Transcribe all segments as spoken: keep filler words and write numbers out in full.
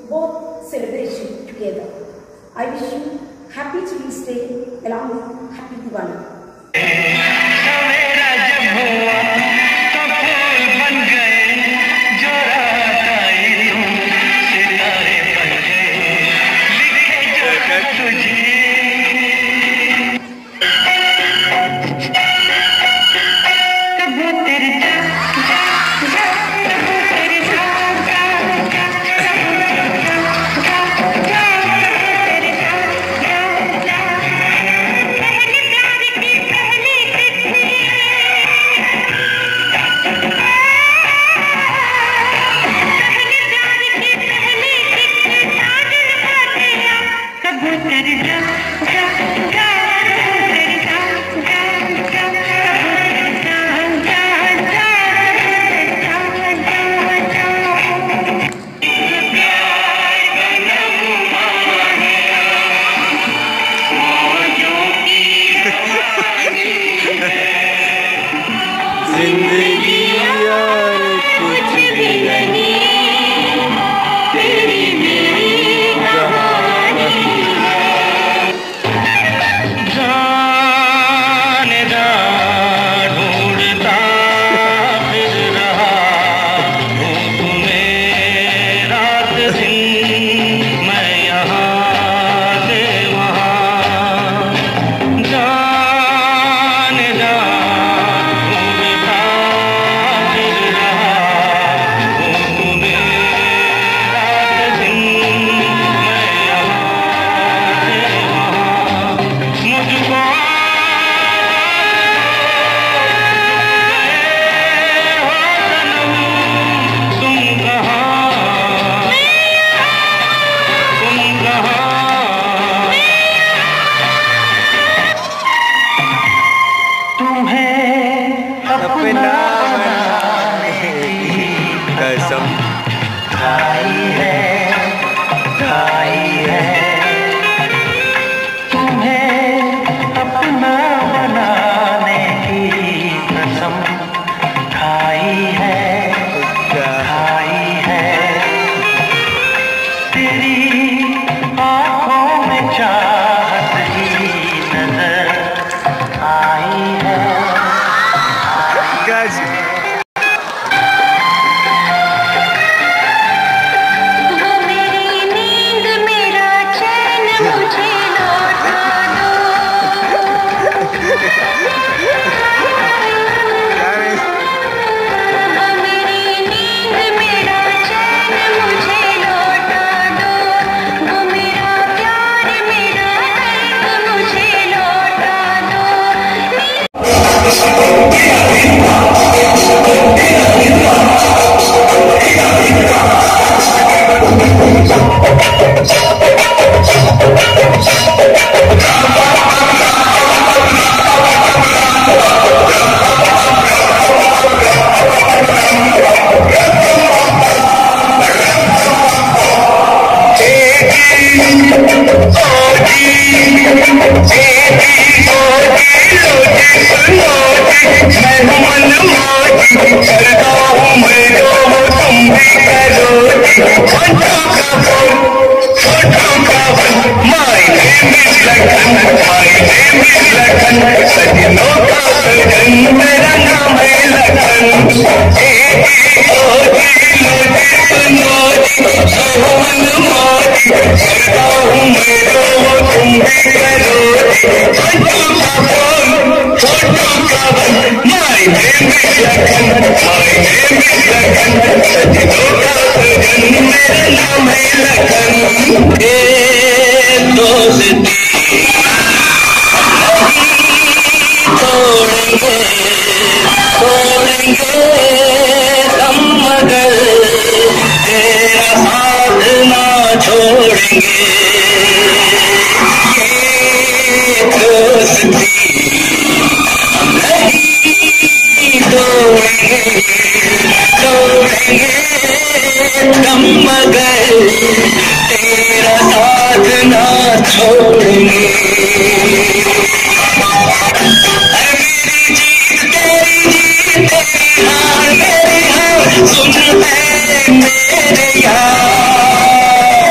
both celebration together. I wish you happy Children's Day along with happy Diwali. कसम खाई है खाई है तुम्हें अपना बनाने की कसम खाई है खाई है तेरी आँखों में चाहत ही नजर आई है। सुन है मेरे यार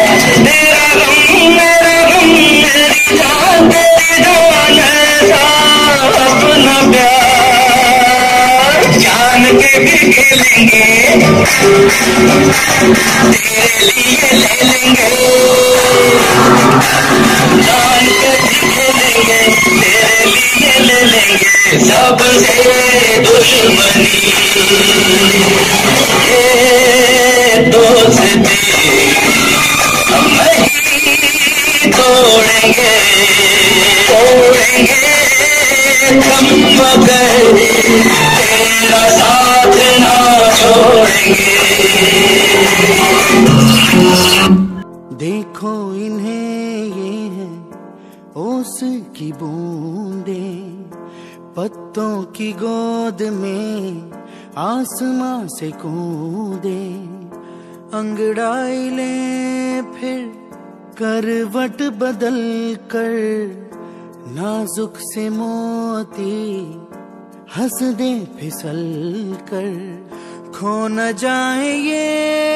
तेरे लिए ले लेंगे जान के भी खेलेंगे, तेरे लिए ले लेंगे सबसे दुश्मनी, ये दोस्ती हम नहीं तोड़ेंगे, तोड़ेंगे हम मगर तेरा साथ ना छोड़ेंगे। देखो इन्हें ये है ओस की बूंदें, पत्तों की गोद में आसमां से कूदे, अंगड़ाई ले फिर करवट बदल कर, नाजुक से मोती हंस दे फिसल कर, खो न जाए ये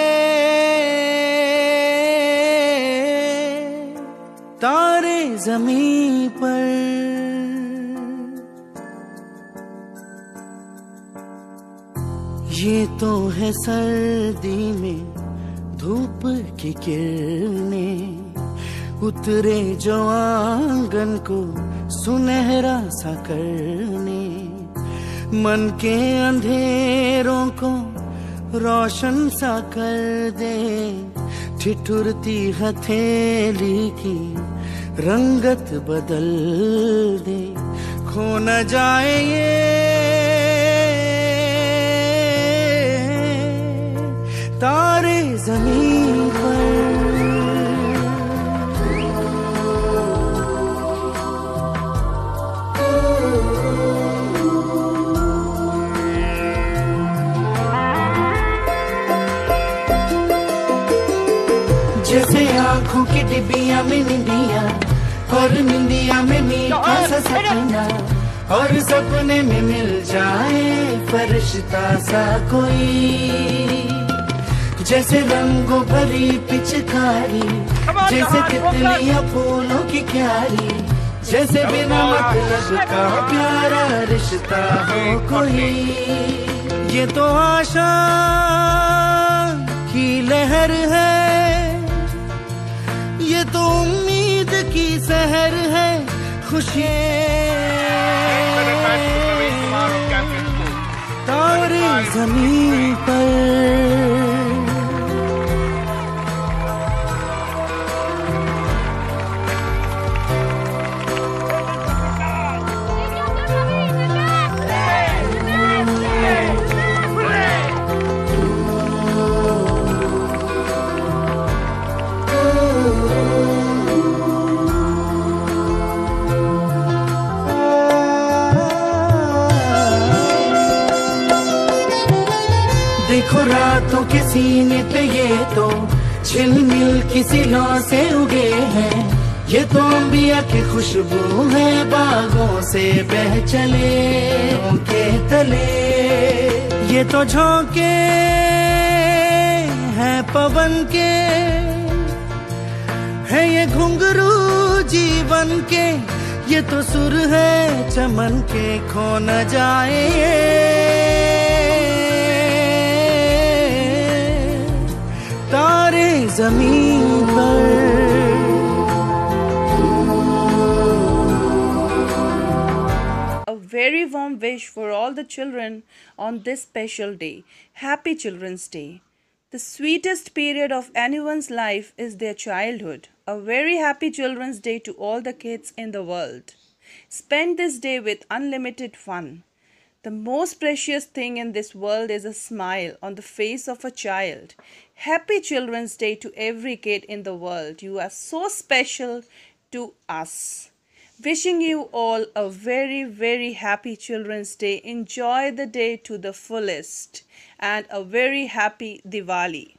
तारे ज़मीं पर। ये तो है सर्दी में धूप की किरणें, उतरे जो आंगन को सुनहरा सा करने, मन के अंधेरों को रोशन सा कर दे, ठिठुरती हथेली की रंगत बदल दे, खो न जाए ये तारे ज़मीं पर। जैसे आँखों की डिबिया में निंदिया, और निंदिया में मीठा सा सपना, और सपने में मिल जाए फरिश्ता सा कोई, जैसे रंगों भरी पिचकारी, जैसे तितलियां फूलों की क्यारी, जैसे बिना मतलब का प्यारा रिश्ता हो कोई। ये तो आशा की लहर है, ये तो उम्मीद की सहर है, खुशियाँ तारे ज़मीं पर। देखो रातों के सीने पे ये तो झिलमिल किसी लौ से उगे हैं, ये तो अंबिया की खुशबू है बागों से बह चले के तले, ये तो झोंके हैं पवन के, है ये घुंघरू जीवन के, ये तो सुर है चमन के, खो न जाए तारे ज़मीं पर। A very warm wish for all the children on this special day. Happy Children's Day. The sweetest period of anyone's life is their childhood. A very happy Children's Day to all the kids in the world. Spend this day with unlimited fun. The most precious thing in this world is a smile on the face of a child. Happy Children's Day to every kid in the world. You are so special to us. Wishing you all a very, very happy Children's Day. Enjoy the day to the fullest and a very happy Diwali.